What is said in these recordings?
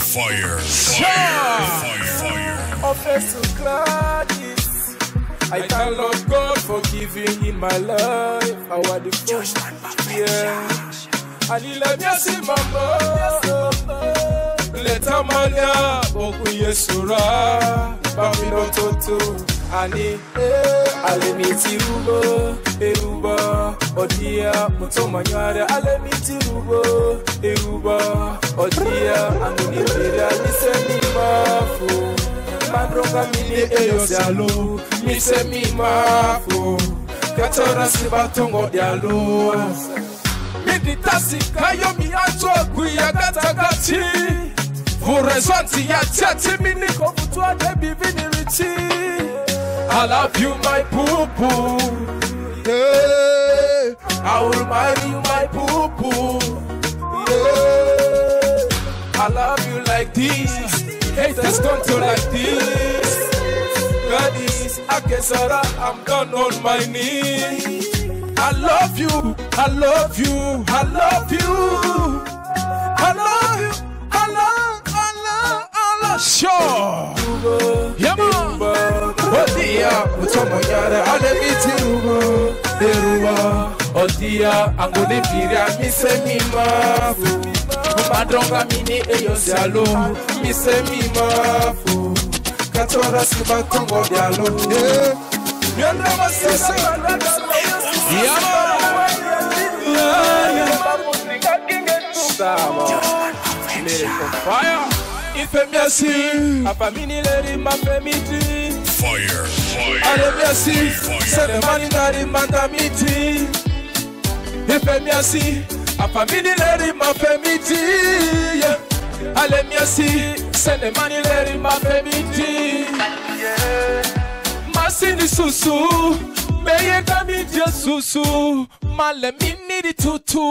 Fire. Offense to Gladys. I thank Lord God for giving in my life. Our devotion, yeah. And he let me see mama. Let a mania, boku yesura, bamino toto. Ani, alemiti rubo, eruba, odia, mutomanyare, alemiti rubo, eruba, odia, anguni bira, nisemi mafu. Mandronga mini eyosalo, misemi mafu. Katora sibatongo dialo. Miditasi kayo mi anto kuya gatagati. Vurezonti ya chati mini kobutua debi viniriti. I love you, my poo-poo. Yeah. I will marry you, my poo-poo. Yeah. I love you like this. Haters don't do like this. Gladys, Akesara, I'm down on my knees. I love you, I love you, I love you. I love you, I love, sure. Yeah, man. Odia, utomonyare, alemiti rubo, eruwa. Odia, angone piria, mise mimafu. Madronga mini eyosalo, mise mimafu. Katora sibatongo dialo. Yandra masese. Yeah, fire. If I'm yasi, apamini leri mafemiti. Fire. I'm yasi, send money nari mandamiti. If I'm yasi, apamini leri mafemiti. I'm yasi, send money leri mafemiti. Masini susu, meye kami dia susu, male mini di tutu.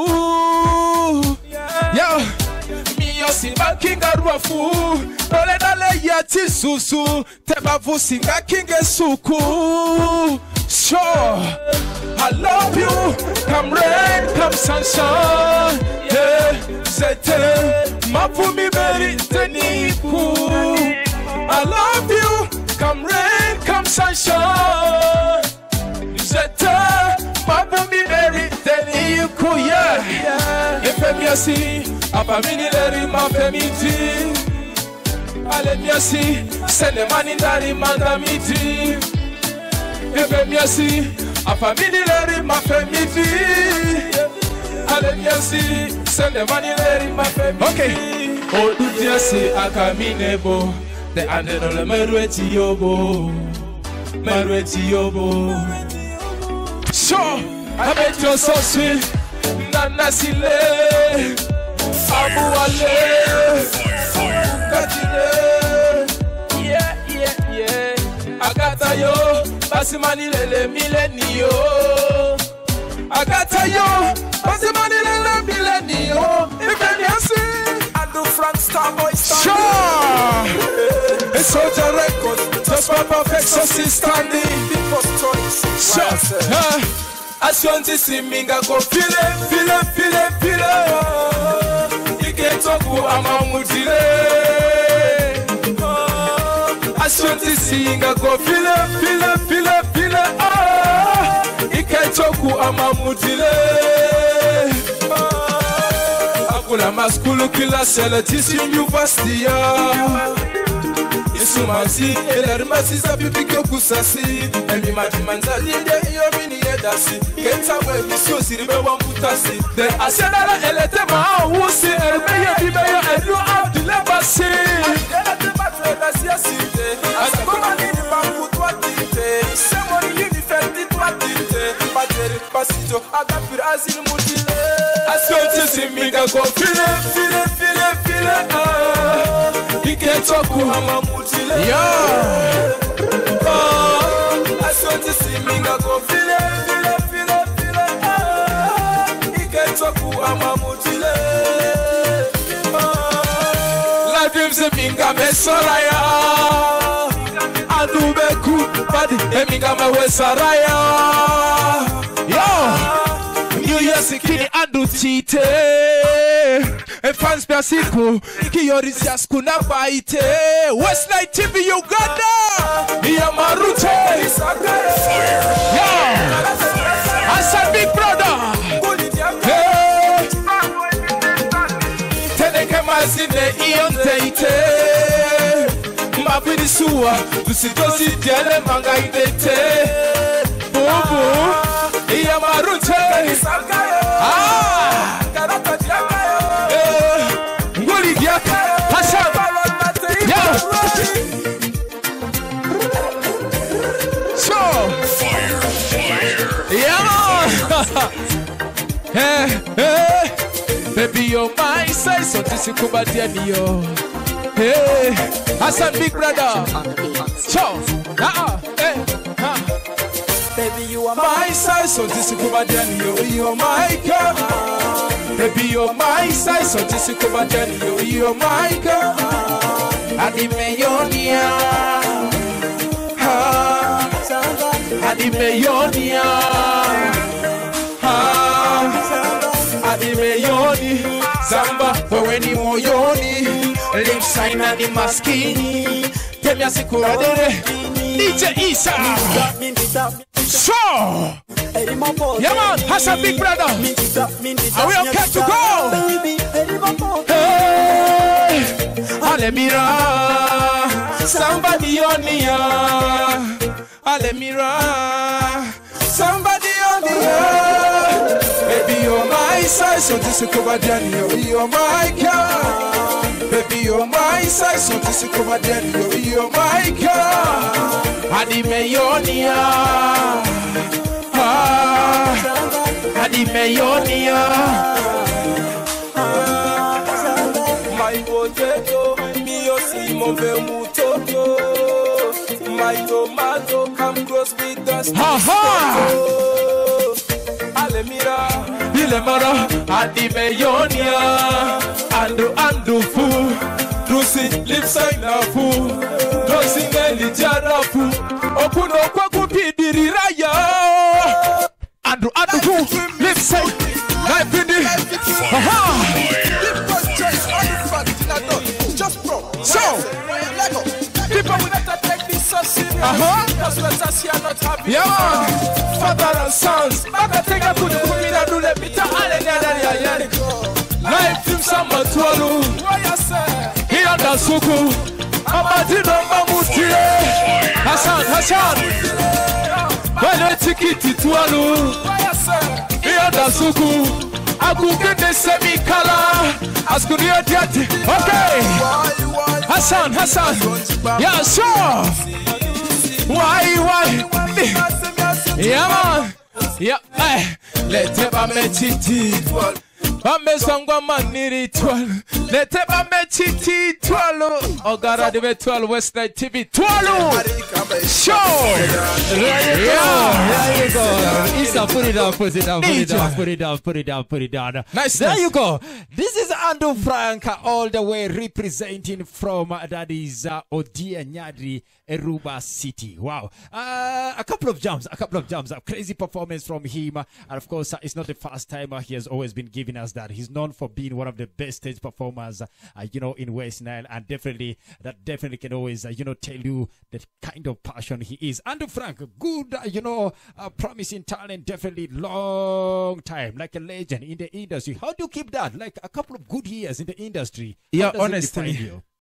Yeah. Singa kinga ruafu, dole dale yati susu, tebavu singa kinga suku. Sure, I love you, come rain, come sunshine. Yeah, zete, mapumi beri teniku. I love you, come rain, come sunshine. Zete, mapumi beri teniku. Yeah, if I'm yasi. Apamini leri mafemiti. Alemiasi, send money nari mandamiti. Efemiasi, apamini leri mafemiti. Alemiasi, send money leri mafemiti. Okay. Odudiasi akaminebo. The ande no merueti yobo. Merueti yobo. Sure, I bet you're so sweet. Nana sile. Abu Ale, yeah. Agata yo, basimani lele milenio. Agata yo, basimani lele milenio. Ifenyasi, Adu Frank Starboy Standing. Sure, it's Soldier Records, just for perfect so standing. Sure, Ashanti Siminga go file. Toku amamutile. Ashanti singa go file. Ike toku amamutile. Akula maskulu kila sele tisi university. Isumasi elermasi sabibi kusasi. Emi madimanza linde yomini yedasi. Kenta we misosi ribe wambutasi. The asenala elete maawusi. Elmeye bibeyo elu abdilebasi. Elete matredasi asite. Asakoma nini bambutwa tite. Semoni yini fendi twa tite. Bateri pasito agapir azil mutile. Ashanti simiga go file. Ike toku amamutile. Yeah. Ashanti siminga go file. Ike toku amamutile. La dream siminga mesoraya. Adubeku badi eminga mewesaraya. Yo. New Year siki Ini andu tite fans piasiku kiyorisia skuna baite Westlight TV Uganda Iya Marute Yeah Asa Big Brother Teneke mazine iyonteite Mabidi suwa Tusitosi diele manga idete Bubu Iya Marute Nguli dia Hassan Yeah So Yeah Hey Baby you're my size So this is Kubadiani yo Hey Hassan Big Brother So Hey Baby, you are my size, so this is Kubadiani, you're my girl. Baby, you're my size, so this is Kubadiani, you're my girl. Adimeyonia, Adimeyonia, Adimeyoni, Zamba, Weni Moyoni, Lip sign and the maskini. Tell me a secret, DJ Isa. So, yeah man, Hassan Big Brother. Are we okay to go? Hey, Alemira, somebody on ya. Alemira, somebody on ya. Baby, you're my size, so this is Kubadiani, you're my girl. Baby, you're my size, so this is Kubadiani, you're my girl. Adimeyonia, Adimeyonia. My potato, mio si move mutoto. My tomato come close with the Alemira, Ilemara, Adimeyonia, Andu fu. Rusi lips sign na fu Rusi ngeli jara fu Okuno kwa kupidiri raya Andu fu lips sign na pidi Just bro So people will not take this so serious Because let us here not happy Yeah Father and sons Baka tega kudu kumina dule Bita ale nyadari Life team samba tualu Hianda suku Amadino mamutile Hassan Wale tikiti tualu Hianda suku Agugende semikala Askunia diati Okay Hassan Yeah sure Why Yeah man Yeah Lete ba metiti Amezangwa maniri twal Lete ba mechiti twalo Ogara dive twal Westlight TV twalo Show There you go Isa put it down Nice There you go This is Andu Frank all the way representing from that is Odia Nyadri Eruba City. Wow. A couple of jumps, a crazy performance from him. And of course, it's not the first time he has always been giving us that. He's known for being one of the best stage performers, in West Nile. And definitely can always, tell you the kind of passion he is. Andu Frank, good, promising talent, definitely long time, like a legend in the industry. How do you keep that? Like a couple of good years in the industry. Yeah, honestly.